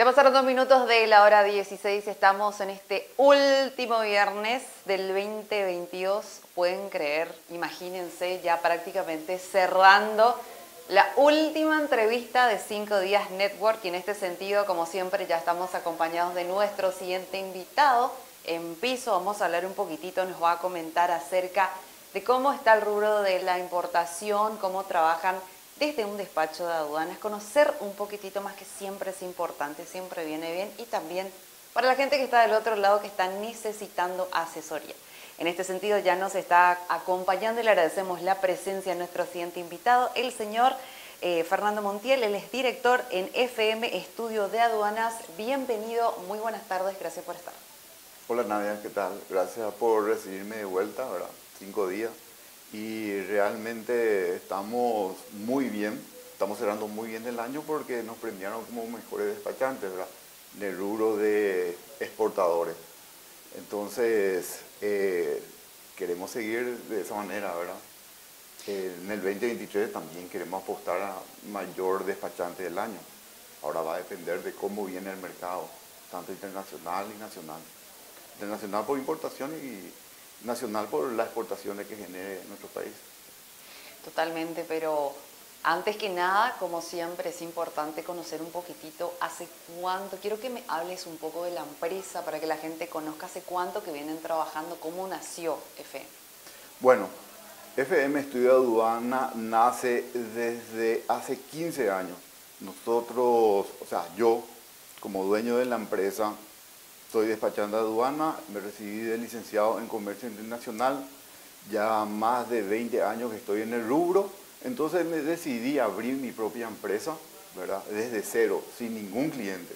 pasaron 2 minutos de la hora 16, estamos en este último viernes del 2022, pueden creer, imagínense ya prácticamente cerrando la última entrevista de 5 días Network y en este sentido, como siempre, ya estamos acompañados de nuestro siguiente invitado en piso. Vamos a hablar un poquitito, nos va a comentar acerca de cómo está el rubro de la importación, cómo trabajan desde un despacho de aduanas, conocer un poquitito más, que siempre es importante, siempre viene bien, y también para la gente que está del otro lado, que está necesitando asesoría. En este sentido ya nos está acompañando y le agradecemos la presencia de nuestro siguiente invitado, el señor Fernando Montiel. Él es director en FM Estudio de Aduanas. Bienvenido, muy buenas tardes, gracias por estar. Hola Nadia, ¿qué tal? Gracias por recibirme de vuelta, ¿verdad? 5 días. Y realmente estamos muy bien, estamos cerrando muy bien el año porque nos premiaron como mejores despachantes, ¿verdad? En el rubro de exportadores. Entonces, queremos seguir de esa manera, ¿verdad? En el 2023 también queremos apostar a mayor despachante del año. Ahora va a depender de cómo viene el mercado, tanto internacional y nacional. Internacional por importación y nacional por las exportaciones que genere nuestro país. Totalmente, pero antes que nada, como siempre, es importante conocer un poquitito hace cuánto. Quiero que me hables un poco de la empresa para que la gente conozca hace cuánto que vienen trabajando, cómo nació FM. Bueno, FM Estudio de Aduana nace desde hace 15 años. Nosotros, o sea, yo como dueño de la empresa, soy despachante de aduana, me recibí de licenciado en Comercio Internacional, ya más de 20 años que estoy en el rubro, entonces me decidí a abrir mi propia empresa, ¿verdad? Desde cero, sin ningún cliente.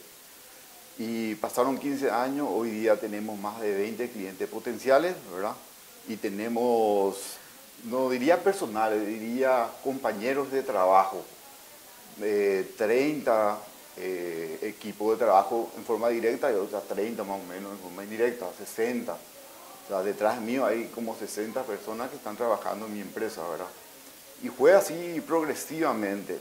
Y pasaron 15 años, hoy día tenemos más de 20 clientes potenciales, ¿verdad? Y tenemos, no diría personal, diría compañeros de trabajo, 30 equipos de trabajo en forma directa y otras 30 más o menos en forma indirecta, 60. O sea, detrás mío hay como 60 personas que están trabajando en mi empresa, ¿verdad? Y fue así progresivamente.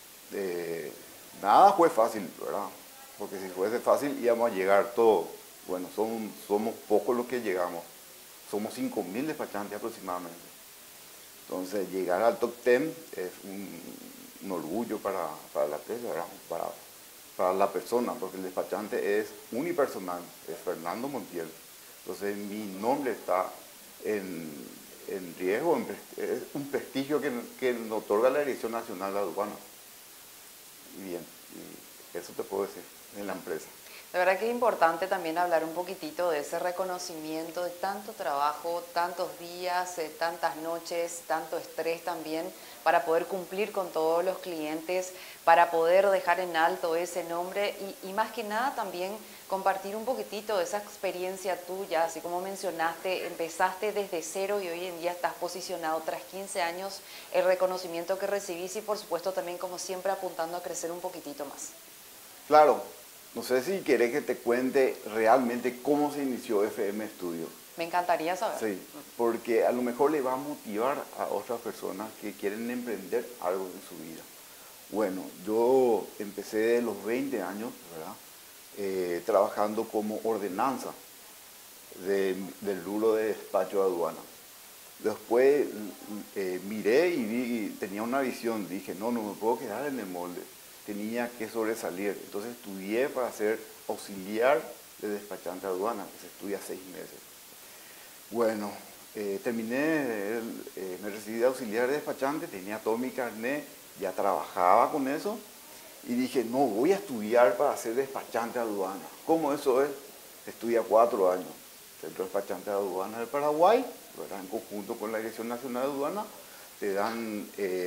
Nada fue fácil, ¿verdad? Porque si fuese fácil íbamos a llegar todos. Bueno, somos pocos los que llegamos. Somos 5.000 despachantes aproximadamente. Entonces, llegar al top 10 es un orgullo para la empresa, ¿verdad? Para la persona, porque el despachante es unipersonal, es Fernando Montiel. Entonces, mi nombre está en riesgo, es un prestigio que nos otorga la Dirección Nacional de Aduanas. Bien, y eso te puedo decir en la empresa. La verdad que es importante también hablar un poquitito de ese reconocimiento de tanto trabajo, tantos días, tantas noches, tanto estrés también para poder cumplir con todos los clientes, para poder dejar en alto ese nombre y más que nada también compartir un poquitito de esa experiencia tuya, así como mencionaste, empezaste desde cero y hoy en día estás posicionado tras 15 años, el reconocimiento que recibís y por supuesto también como siempre apuntando a crecer un poquitito más. Claro. No sé si querés que te cuente realmente cómo se inició FM Studio. Me encantaría saber. Sí, porque a lo mejor le va a motivar a otras personas que quieren emprender algo en su vida. Bueno, yo empecé de los 20 años, ¿verdad? Trabajando como ordenanza del rubro de despacho de aduana. Después miré y tenía una visión, dije, no me puedo quedar en el molde. Tenía que sobresalir. Entonces estudié para ser auxiliar de despachante de aduana, que se estudia 6 meses. Bueno, terminé, me recibí de auxiliar de despachante, tenía todo mi carnet, ya trabajaba con eso y dije, no, voy a estudiar para ser despachante de aduana. ¿Cómo eso es? Estudia 4 años. Centro Despachante de Aduana del Paraguay, ¿verdad? En conjunto con la Dirección Nacional de Aduana, te dan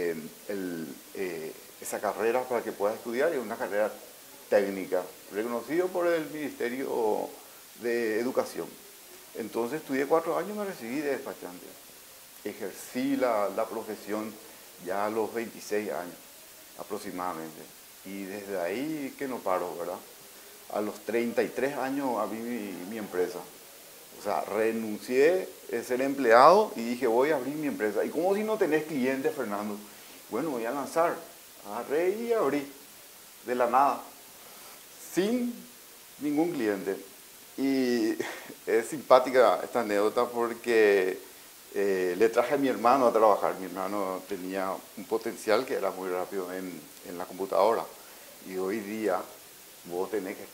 esa carrera para que puedas estudiar, y es una carrera técnica, reconocido por el Ministerio de Educación. Entonces estudié 4 años y me recibí de despachante. Ejercí la profesión ya a los 26 años aproximadamente. Y desde ahí que no paro, ¿verdad? A los 33 años abrí mi empresa. O sea, renuncié a ser empleado y dije, voy a abrir mi empresa. ¿Y cómo si no tenés clientes, Fernando? Bueno, voy a lanzar. Agarré y abrí, de la nada. sin ningún cliente. Y es simpática esta anécdota porque le traje a mi hermano a trabajar. Mi hermano tenía un potencial que era muy rápido en la computadora. Y hoy día vos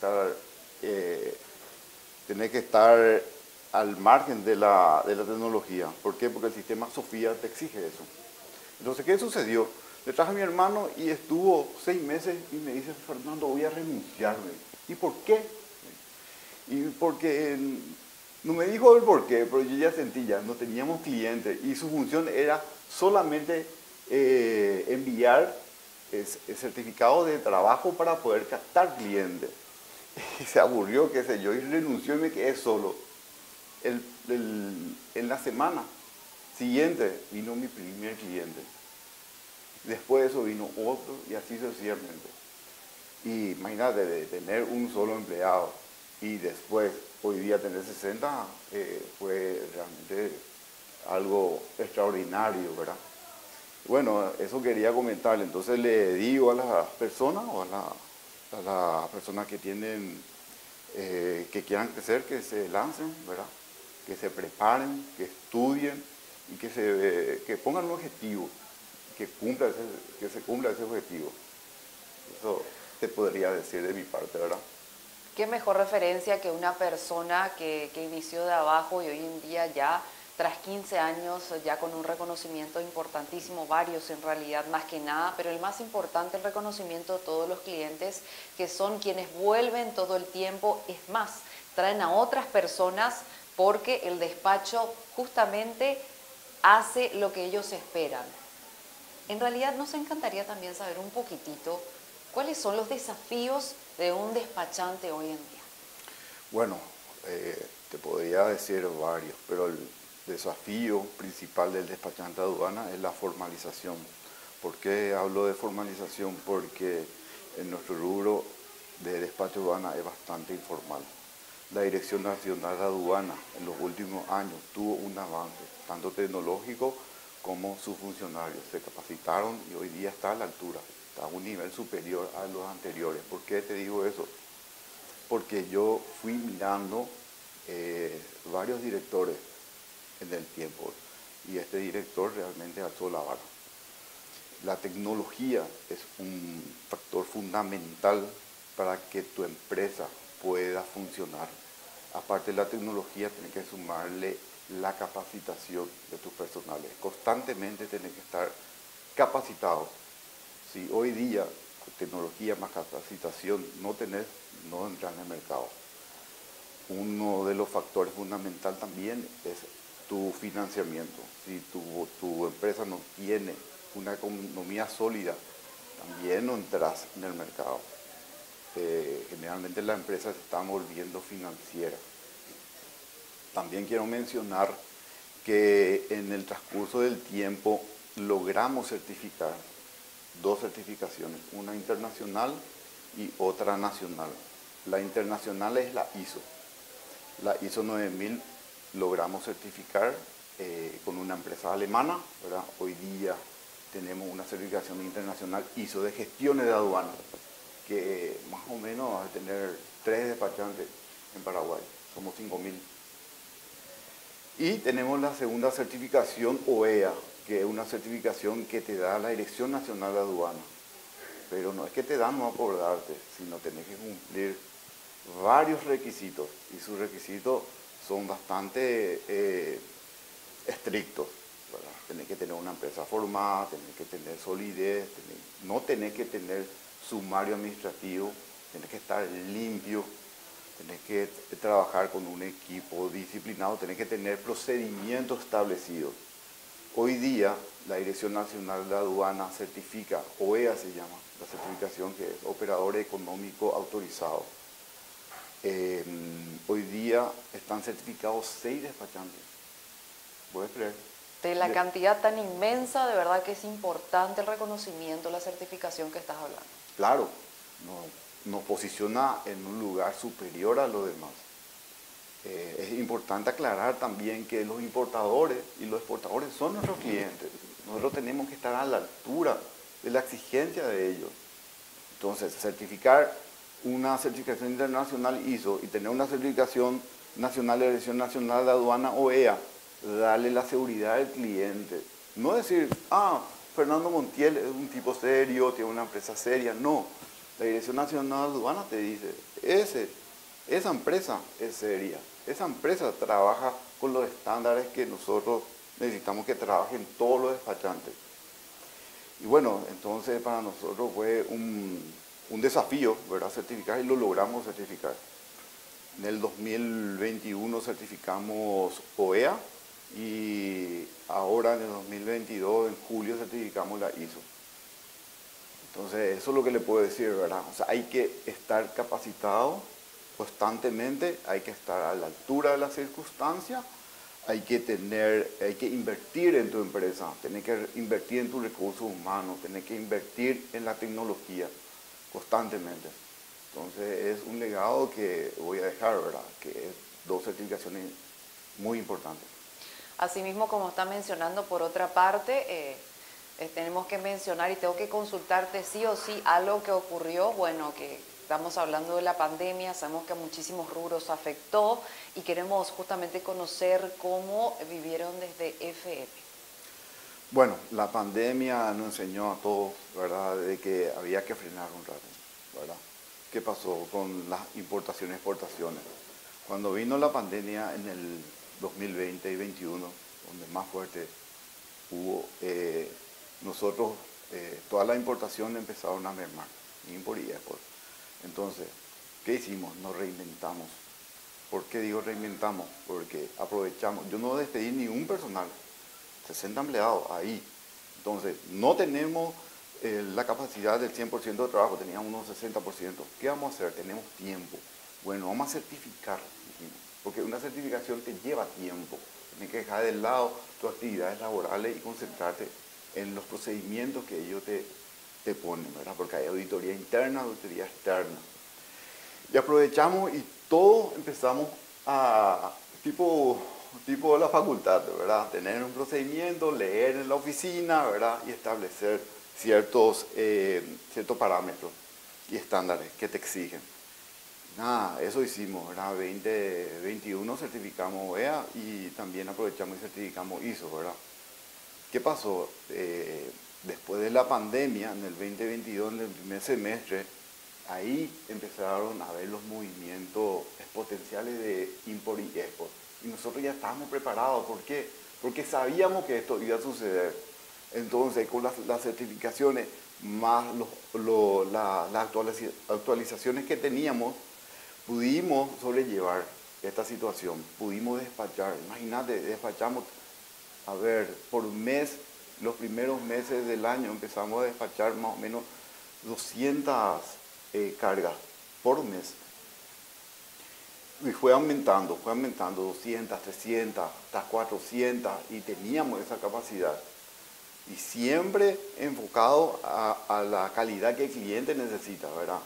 tenés que estar al margen de la tecnología. ¿Por qué? Porque el sistema Sofía te exige eso. Entonces, ¿qué sucedió? Le traje a mi hermano y estuvo 6 meses y me dice, Fernando, voy a renunciarme. ¿Y por qué? Y porque, no me dijo el por qué, pero yo ya sentí, ya no teníamos clientes y su función era solamente enviar el certificado de trabajo para poder captar clientes. Y se aburrió, qué sé yo, y renunció y me quedé solo. En la semana siguiente vino mi primer cliente. Después de eso vino otro y así sucesivamente. Y imagínate, de tener un solo empleado y después hoy día tener 60 fue realmente algo extraordinario, ¿verdad? Bueno, eso quería comentarle. Entonces le digo a las personas o a las personas que tienen, que quieran crecer, que se lancen, ¿verdad? Que se preparen, que estudien y que pongan un objetivo, que se cumpla ese objetivo. Eso te podría decir de mi parte, ¿verdad? Qué mejor referencia que una persona que inició de abajo y hoy en día ya, tras 15 años, ya con un reconocimiento importantísimo, varios en realidad, más que nada, pero el más importante, el reconocimiento de todos los clientes, que son quienes vuelven todo el tiempo, es más, traen a otras personas porque el despacho justamente hace lo que ellos esperan. En realidad nos encantaría también saber un poquitito cuáles son los desafíos de un despachante hoy en día. Bueno, te podría decir varios, pero el desafío principal del despachante de aduana es la formalización. ¿Por qué hablo de formalización? Porque en nuestro rubro de despacho de aduana es bastante informal. La Dirección Nacional de Aduana en los últimos años tuvo un avance, tanto tecnológico como sus funcionarios. Se capacitaron y hoy día está a la altura, está a un nivel superior a los anteriores. ¿Por qué te digo eso? Porque yo fui mirando varios directores en el tiempo y este director realmente alzó la vara. La tecnología es un factor fundamental para que tu empresa pueda funcionar. Aparte de la tecnología, tienes que sumarle la capacitación de tus personales. Constantemente tienes que estar capacitado. Si hoy día, con tecnología más capacitación, no tenés, no entras en el mercado. Uno de los factores fundamentales también es tu financiamiento. Si tu empresa no tiene una economía sólida, también no entras en el mercado. Generalmente las empresas se están volviendo financieras. También quiero mencionar que en el transcurso del tiempo logramos certificar 2 certificaciones, una internacional y otra nacional. La internacional es la ISO. La ISO 9000 logramos certificar con una empresa alemana, ¿verdad? Hoy día tenemos una certificación internacional ISO de gestiones de aduana, que más o menos va a tener 3 despachantes en Paraguay, somos 5000. Y tenemos la segunda certificación OEA, que es una certificación que te da la Dirección Nacional de Aduana. Pero no es que te dan no por darte, sino tenés que cumplir varios requisitos y sus requisitos son bastante estrictos, ¿verdad? Tenés que tener una empresa formada, tenés que tener solidez, no tenés que tener sumario administrativo, tenés que estar limpio, tenés que trabajar con un equipo disciplinado, tenés que tener procedimientos establecidos. Hoy día la Dirección Nacional de Aduana certifica, OEA se llama, la certificación que es Operador Económico Autorizado. Hoy día están certificados 6 despachantes. ¿Puedes creer? De la cantidad tan inmensa, de verdad que es importante el reconocimiento, la certificación que estás hablando. Claro, nos posiciona en un lugar superior a los demás. Es importante aclarar también que los importadores y los exportadores son nuestros clientes. Nosotros tenemos que estar a la altura de la exigencia de ellos. Entonces, certificar una certificación internacional ISO y tener una certificación nacional de Dirección Nacional de Aduana OEA, darle la seguridad al cliente. No decir, Fernando Montiel es un tipo serio, tiene una empresa seria. No, la Dirección Nacional de Aduana te dice, esa empresa es seria, esa empresa trabaja con los estándares que nosotros necesitamos que trabajen todos los despachantes. Y bueno, entonces para nosotros fue un desafío, ¿verdad? Certificar, y lo logramos certificar. En el 2021 certificamos OEA y ahora en el 2022, en julio, certificamos la ISO. Entonces, eso es lo que le puedo decir, ¿verdad? O sea, hay que estar capacitado constantemente, hay que estar a la altura de las circunstancias, hay que invertir en tu empresa, tener que invertir en tus recursos humanos, tener que invertir en la tecnología constantemente. Entonces, es un legado que voy a dejar, ¿verdad? Que es 2 certificaciones muy importantes. Asimismo, como está mencionando, por otra parte, tenemos que mencionar y tengo que consultarte sí o sí algo que ocurrió, bueno, que estamos hablando de la pandemia, sabemos que a muchísimos rubros afectó y queremos justamente conocer cómo vivieron desde FM. Bueno, la pandemia nos enseñó a todos, ¿verdad?, de que había que frenar un rato, ¿verdad? ¿Qué pasó con las importaciones y exportaciones? Cuando vino la pandemia en el 2020 y 2021, donde más fuerte hubo, nosotros, todas las importaciones empezaron a mermar, import y export. Entonces, ¿qué hicimos? Nos reinventamos. ¿Por qué digo reinventamos? Porque aprovechamos, yo no despedí ni un personal, 60 empleados ahí. Entonces, no tenemos la capacidad del 100% de trabajo, teníamos unos 60%. ¿Qué vamos a hacer? Tenemos tiempo. Bueno, vamos a certificar, porque una certificación te lleva tiempo. Tienes que dejar de lado tus actividades laborales y concentrarte en los procedimientos que ellos te ponen, ¿verdad? Porque hay auditoría interna, auditoría externa. Y aprovechamos y todos empezamos a, tipo de la facultad, ¿verdad? Tener un procedimiento, leer en la oficina, ¿verdad? Y establecer ciertos parámetros y estándares que te exigen. Nada, eso hicimos, ¿verdad? 2021 certificamos OEA y también aprovechamos y certificamos ISO, ¿verdad? ¿Qué pasó? Después de la pandemia, en el 2022, en el primer semestre, ahí empezaron a ver los movimientos potenciales de import y export. Y nosotros ya estábamos preparados. ¿Por qué? Porque sabíamos que esto iba a suceder. Entonces, con las certificaciones más las actualizaciones que teníamos, pudimos sobrellevar esta situación, pudimos despachar. Imagínate, despachamos, a ver, por mes, los primeros meses del año empezamos a despachar más o menos 200 cargas por mes. Y fue aumentando 200, 300, hasta 400 y teníamos esa capacidad. Y siempre enfocado a la calidad que el cliente necesita, ¿verdad?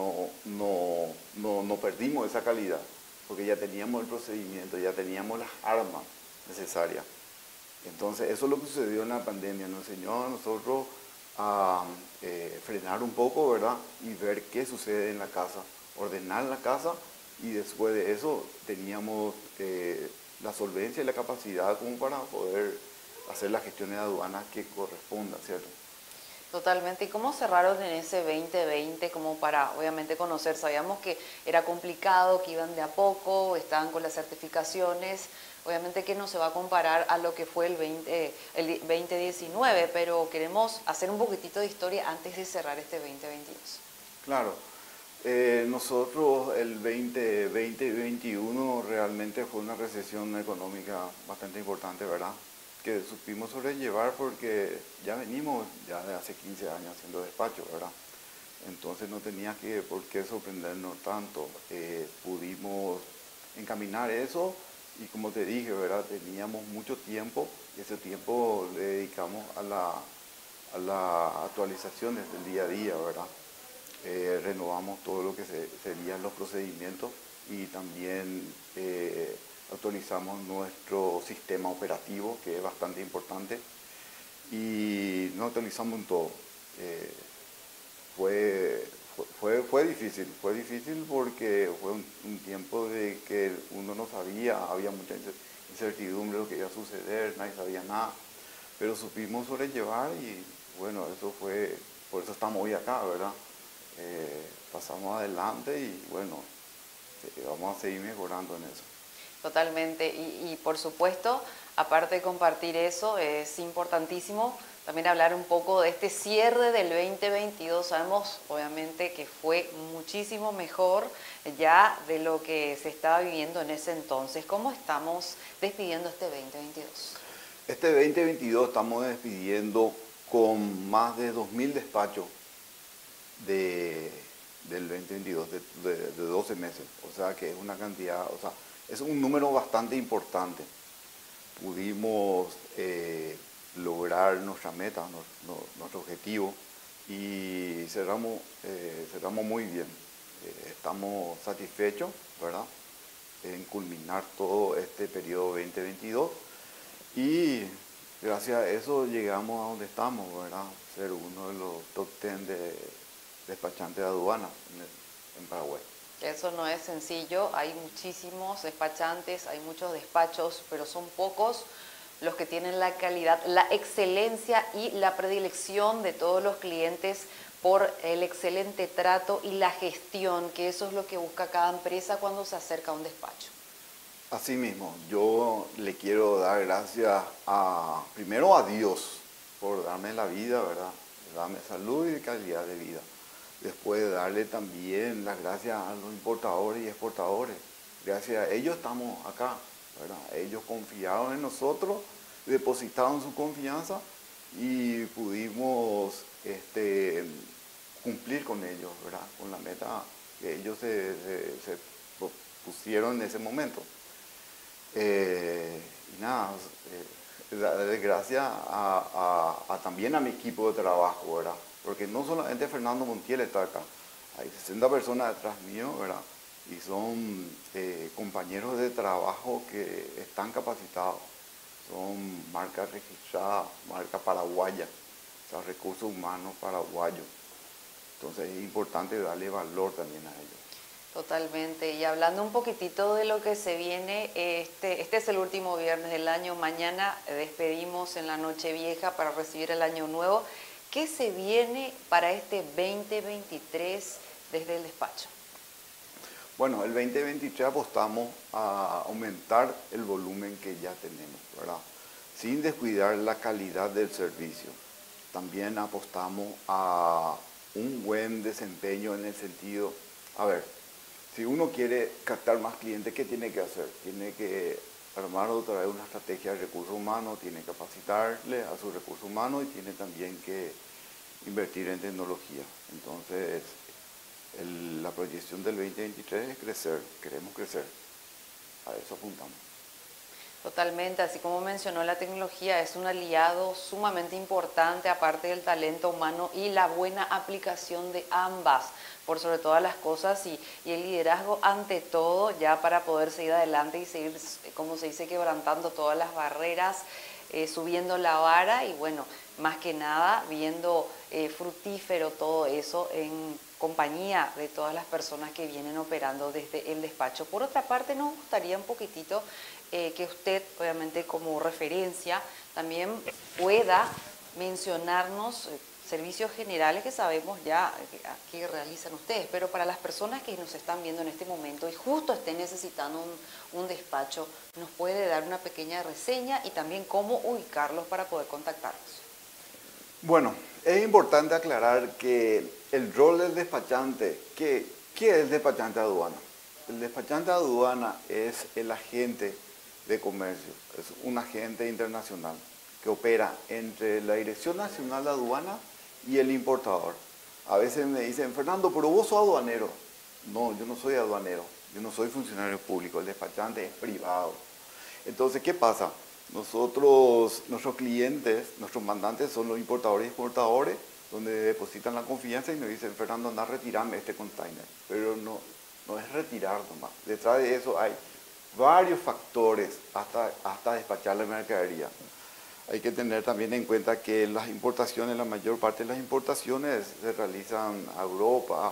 No perdimos esa calidad, porque ya teníamos el procedimiento, ya teníamos las armas necesarias. Entonces, eso es lo que sucedió en la pandemia, nos enseñó a nosotros a frenar un poco, ¿verdad? Y ver qué sucede en la casa, ordenar la casa, y después de eso teníamos la solvencia y la capacidad como para poder hacer las gestiones de aduanas que correspondan, ¿cierto? Totalmente. ¿Y cómo cerraron en ese 2020? Como para, obviamente, conocer. Sabíamos que era complicado, que iban de a poco, estaban con las certificaciones. Obviamente que no se va a comparar a lo que fue el 2019, pero queremos hacer un poquitito de historia antes de cerrar este 2022. Claro. Nosotros el 2020 y 2021 realmente fue una recesión económica bastante importante, ¿verdad? Que supimos sobrellevar porque ya venimos ya de hace 15 años haciendo despacho, ¿verdad? Entonces no tenía por qué sorprendernos tanto. Pudimos encaminar eso y, como te dije, ¿verdad? Teníamos mucho tiempo y ese tiempo le dedicamos a las actualizaciones del día a día, ¿verdad? Renovamos todo lo que serían los procedimientos y también actualizamos nuestro sistema operativo, que es bastante importante, y nos actualizamos en todo. Fue Fue difícil porque fue un tiempo de que uno no sabía, había mucha incertidumbre de lo que iba a suceder, nadie sabía nada, pero supimos sobrellevar y bueno, eso fue, por eso estamos hoy acá, ¿verdad? Pasamos adelante y bueno, vamos a seguir mejorando en eso. Totalmente, y por supuesto, aparte de compartir eso, es importantísimo también hablar un poco de este cierre del 2022. Sabemos obviamente que fue muchísimo mejor ya de lo que se estaba viviendo en ese entonces. ¿Cómo estamos despidiendo este 2022? Este 2022 estamos despidiendo con más de 2.000 despachos de, del 2022, de 12 meses. O sea que es una cantidad, o sea, es un número bastante importante. Pudimos lograr nuestra meta, nuestro objetivo y cerramos muy bien. Estamos satisfechos, ¿verdad?, en culminar todo este periodo 2022 y gracias a eso llegamos a donde estamos, ¿verdad?, ser uno de los top 10 de despachantes de aduana en Paraguay. Eso no es sencillo, hay muchísimos despachantes, hay muchos despachos, pero son pocos los que tienen la calidad, la excelencia y la predilección de todos los clientes por el excelente trato y la gestión, que eso es lo que busca cada empresa cuando se acerca a un despacho. Asimismo, yo le quiero dar gracias primero a Dios por darme la vida, ¿verdad?, darme salud y calidad de vida. Después darle también las gracias a los importadores y exportadores. Gracias a ellos estamos acá, ¿verdad? Ellos confiaron en nosotros, depositaron su confianza y pudimos cumplir con ellos, ¿verdad?, con la meta que ellos se pusieron en ese momento. Y nada, darle gracias también a mi equipo de trabajo, ¿verdad? Porque no solamente Fernando Montiel está acá, hay 60 personas detrás mío, ¿verdad? Y son compañeros de trabajo que están capacitados, son marcas registradas, marca paraguaya, o sea, recursos humanos paraguayos. Entonces es importante darle valor también a ellos. Totalmente. Y hablando un poquitito de lo que se viene, este es el último viernes del año. Mañana despedimos en la Nochevieja para recibir el Año Nuevo. ¿Qué se viene para este 2023 desde el despacho? Bueno, el 2023 apostamos a aumentar el volumen que ya tenemos, ¿verdad?, sin descuidar la calidad del servicio. También apostamos a un buen desempeño en el sentido, a ver, si uno quiere captar más clientes, ¿qué tiene que hacer? Tiene que armar otra vez una estrategia de recursos humanos, tiene que capacitarle a sus recursos humanos y tiene también que invertir en tecnología. Entonces, la proyección del 2023 es crecer, queremos crecer, a eso apuntamos. Totalmente, así como mencionó, la tecnología es un aliado sumamente importante, aparte del talento humano y la buena aplicación de ambas, por sobre todas las cosas, y el liderazgo ante todo, ya para poder seguir adelante y seguir, como se dice, quebrantando todas las barreras, subiendo la vara y bueno, más que nada viendo fructífero todo eso en compañía de todas las personas que vienen operando desde el despacho. Por otra parte, nos gustaría un poquitito que usted, obviamente como referencia, también pueda mencionarnos servicios generales que sabemos ya que realizan ustedes, pero para las personas que nos están viendo en este momento y justo estén necesitando un despacho, ¿nos puede dar una pequeña reseña y también cómo ubicarlos para poder contactarlos? Bueno, es importante aclarar que el rol del despachante, ¿qué es el despachante de aduana? El despachante de aduana es el agente de comercio, es un agente internacional que opera entre la Dirección Nacional de Aduana y el importador. A veces me dicen, Fernando, pero vos sos aduanero. No, yo no soy aduanero, yo no soy funcionario público, el despachante es privado. Entonces, ¿qué pasa? Nuestros clientes, nuestros mandantes son los importadores y exportadores, donde depositan la confianza y nos dicen, Fernando, anda a retirarme este container. Pero no es retirar nomás. Detrás de eso hay varios factores hasta despachar la mercadería. Hay que tener también en cuenta que las importaciones, la mayor parte de las importaciones se realizan a Europa,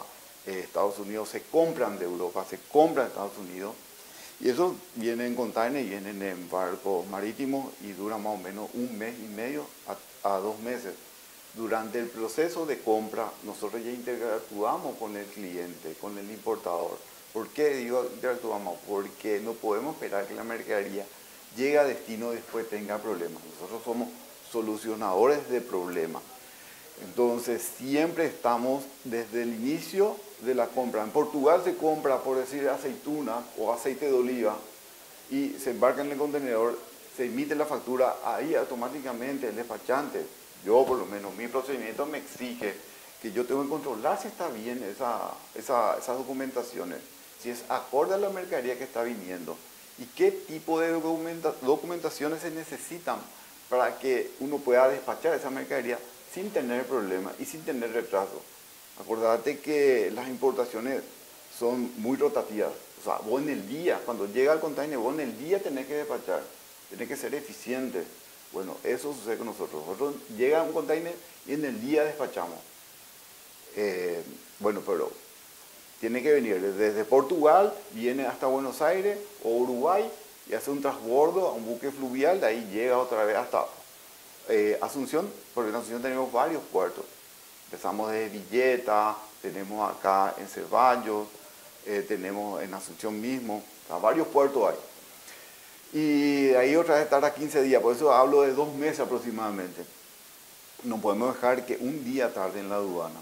Estados Unidos se compran de Europa, se compran de Estados Unidos. Y eso viene en container, vienen en barcos marítimos y dura más o menos un mes y medio a 2 meses. Durante el proceso de compra, nosotros ya interactuamos con el cliente, con el importador. ¿Por qué digo interactuamos? Porque no podemos esperar que la mercadería llegue a destino y después tenga problemas. Nosotros somos solucionadores de problemas. Entonces, siempre estamos desde el inicio de la compra. En Portugal se compra, por decir, aceituna o aceite de oliva y se embarca en el contenedor, se emite la factura, ahí automáticamente el despachante, yo por lo menos, mi procedimiento me exige que yo tengo que controlar si está bien esas documentaciones, si es acorde a la mercadería que está viniendo y qué tipo de documentaciones se necesitan para que uno pueda despachar esa mercadería sin tener problemas y sin tener retraso. Acordate que las importaciones son muy rotativas. O sea, vos en el día, cuando llega el container, vos en el día tenés que despachar, tenés que ser eficiente. Bueno, eso sucede con nosotros. Nosotros llega un container y en el día despachamos. Bueno, pero tiene que venir desde Portugal, viene hasta Buenos Aires o Uruguay y hace un transbordo a un buque fluvial, de ahí llega otra vez hasta Asunción, porque en Asunción tenemos varios puertos. Empezamos desde Villeta, tenemos acá en Ceballos, tenemos en Asunción mismo, o sea, varios puertos hay. Y ahí otra vez tarda 15 días, por eso hablo de 2 meses aproximadamente. No podemos dejar que un día tarde en la aduana.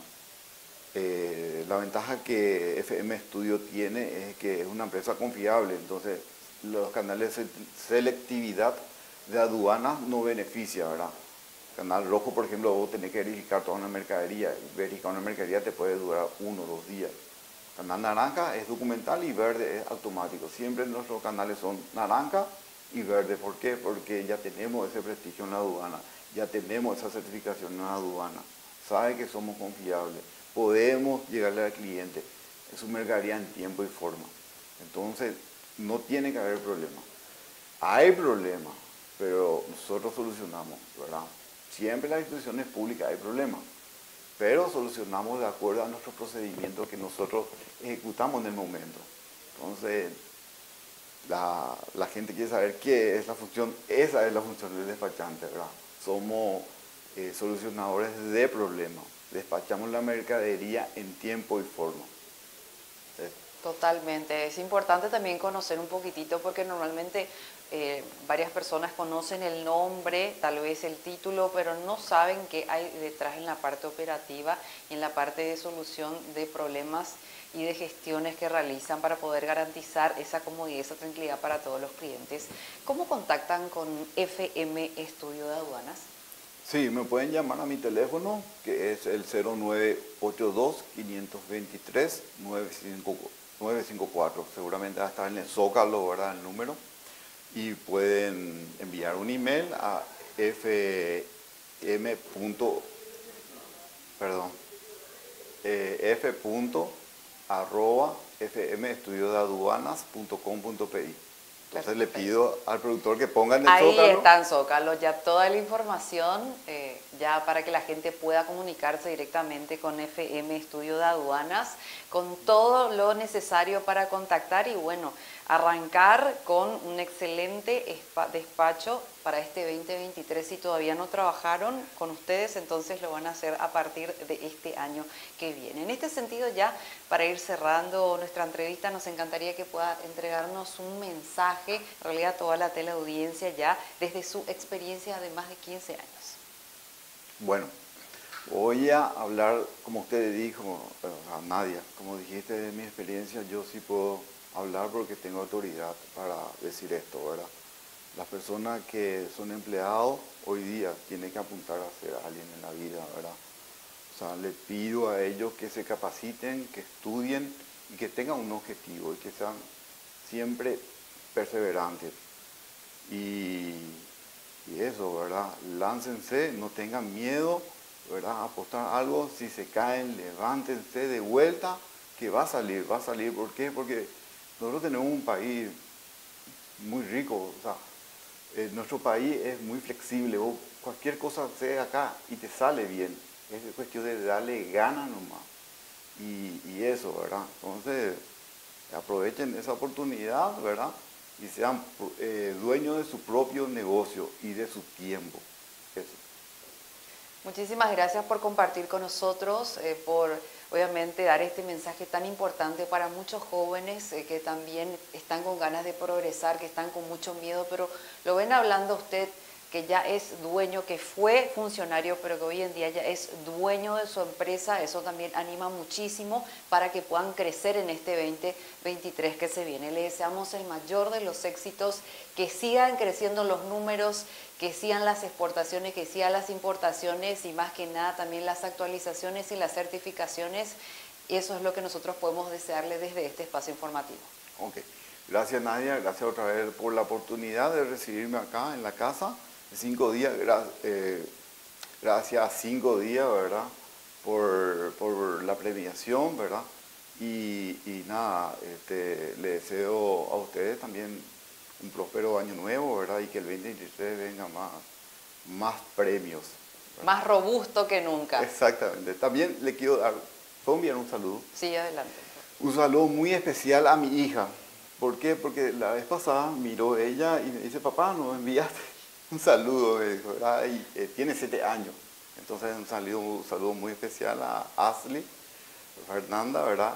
La ventaja que FM Studio tiene es que es una empresa confiable, entonces los canales de selectividad de aduanas no beneficia, ¿verdad? Canal rojo, por ejemplo, vos tenés que verificar toda una mercadería, y verificar una mercadería te puede durar 1 o 2 días. Canal naranja es documental y verde es automático. Siempre nuestros canales son naranja y verde. ¿Por qué? Porque ya tenemos ese prestigio en la aduana, ya tenemos esa certificación en la aduana. Sabe que somos confiables, podemos llegarle al cliente en su mercadería en tiempo y forma. Entonces, no tiene que haber problema. Hay problemas, pero nosotros solucionamos, ¿verdad? Siempre en las instituciones públicas hay problemas, pero solucionamos de acuerdo a nuestros procedimientos que nosotros ejecutamos en el momento. Entonces, la gente quiere saber qué es la función, esa es la función del despachante, ¿verdad? Somos solucionadores de problemas, despachamos la mercadería en tiempo y forma. Totalmente. Es importante también conocer un poquitito porque normalmente varias personas conocen el nombre, tal vez el título, pero no saben qué hay detrás en la parte operativa y en la parte de solución de problemas y de gestiones que realizan para poder garantizar esa comodidad, esa tranquilidad para todos los clientes. ¿Cómo contactan con FM Estudio de Aduanas? Sí, me pueden llamar a mi teléfono, que es el 0982-523-954. Seguramente va a estar en el Zócalo, ¿verdad? El número. Y pueden enviar un email a f.estudiodeaduanas.com.pi. Entonces le pido al productor que ponga en el Ahí Zócalo. está en Zócalo ya toda la información, ya para que la gente pueda comunicarse directamente con FM Estudio de Aduanas, con todo lo necesario para contactar y bueno, arrancar con un excelente despacho para este 2023. Si todavía no trabajaron con ustedes, entonces lo van a hacer a partir de este año que viene. En este sentido, ya para ir cerrando nuestra entrevista, nos encantaría que pueda entregarnos un mensaje, en realidad a toda la teleaudiencia ya, desde su experiencia de más de 15 años. Bueno, voy a hablar, como usted dijo, a Nadia, como dijiste de mi experiencia, yo sí puedo hablar porque tengo autoridad para decir esto, ¿verdad? Las personas que son empleados hoy día tienen que apuntar a ser alguien en la vida, ¿verdad? O sea, les pido a ellos que se capaciten, que estudien y que tengan un objetivo y que sean siempre perseverantes. Y eso, ¿verdad? Láncense, no tengan miedo, ¿verdad? Apostar algo, si se caen, levántense de vuelta, que va a salir, va a salir. ¿Por qué? Porque nosotros tenemos un país muy rico, o sea, nuestro país es muy flexible, vos cualquier cosa haces acá y te sale bien, es cuestión de darle ganas nomás. y eso, ¿verdad? Entonces, aprovechen esa oportunidad, ¿verdad? Y sean dueños de su propio negocio y de su tiempo. Eso. Muchísimas gracias por compartir con nosotros, por obviamente dar este mensaje tan importante para muchos jóvenes que también están con ganas de progresar, que están con mucho miedo, pero lo ven hablando usted que ya es dueño, que fue funcionario, pero que hoy en día ya es dueño de su empresa. Eso también anima muchísimo para que puedan crecer en este 2023 que se viene. Le deseamos el mayor de los éxitos, que sigan creciendo los números, que sigan las exportaciones, que sigan las importaciones y más que nada también las actualizaciones y las certificaciones. Y eso es lo que nosotros podemos desearle desde este espacio informativo. Ok. Gracias, Nadia. Gracias otra vez por la oportunidad de recibirme acá en la casa. 5 días, gracias a 5 días, ¿verdad? Por la premiación, ¿verdad? Y nada, le deseo a ustedes también un próspero año nuevo, ¿verdad? Y que el 2023 venga más premios, ¿verdad? Más robusto que nunca. Exactamente. También le quiero enviar un saludo. Sí, adelante. Un saludo muy especial a mi hija. ¿Por qué? Porque la vez pasada miró ella y me dice, papá, no me enviaste un saludo, me dijo, ¿verdad? Y tiene 7 años. Entonces un saludo muy especial a Ashley, Fernanda, ¿verdad?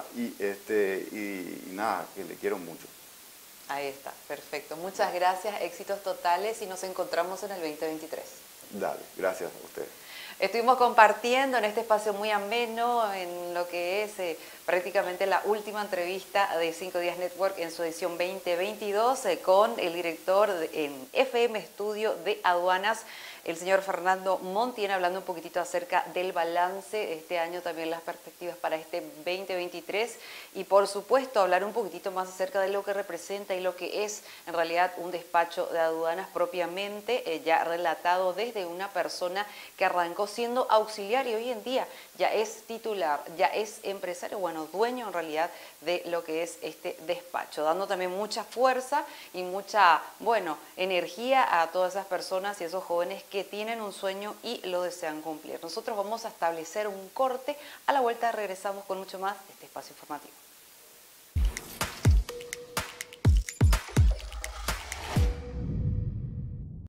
Y nada, que le quiero mucho. Ahí está, perfecto. Muchas gracias, éxitos totales y nos encontramos en el 2023. Dale, gracias a ustedes. Estuvimos compartiendo en este espacio muy ameno en lo que es prácticamente la última entrevista de 5 Días Network en su edición 2022 con el director en FM Estudio de Aduanas, el señor Fernando Montiel, hablando un poquitito acerca del balance de este año, también las perspectivas para este 2023 y por supuesto hablar un poquitito más acerca de lo que representa y lo que es en realidad un despacho de aduanas propiamente, ya relatado desde una persona que arrancó siendo auxiliar y hoy en día ya es titular, ya es empresario, bueno, dueño en realidad de lo que es este despacho, dando también mucha fuerza y mucha, bueno, energía a todas esas personas y esos jóvenes que tienen un sueño y lo desean cumplir. Nosotros vamos a establecer un corte, a la vuelta regresamos con mucho más de este espacio informativo.